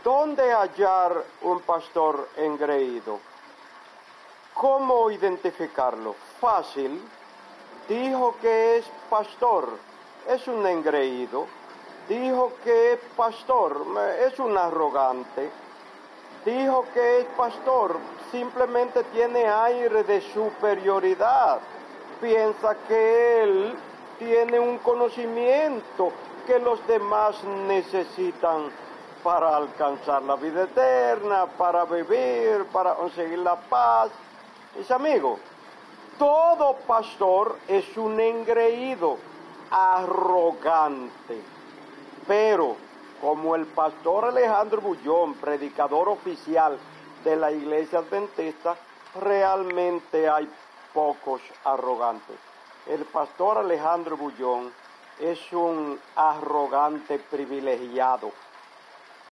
¿Dónde hallar un pastor engreído? ¿Cómo identificarlo? Fácil. Dijo que es pastor, es un engreído. Dijo que es pastor, es un arrogante. Dijo que es pastor, simplemente tiene aire de superioridad. Piensa que él tiene un conocimiento que los demás necesitan para alcanzar la vida eterna, para vivir, para conseguir la paz. Mis amigos, todo pastor es un engreído, arrogante. Pero, como el pastor Alejandro Bullón, predicador oficial de la Iglesia Adventista, realmente hay pocos arrogantes. El pastor Alejandro Bullón es un arrogante privilegiado.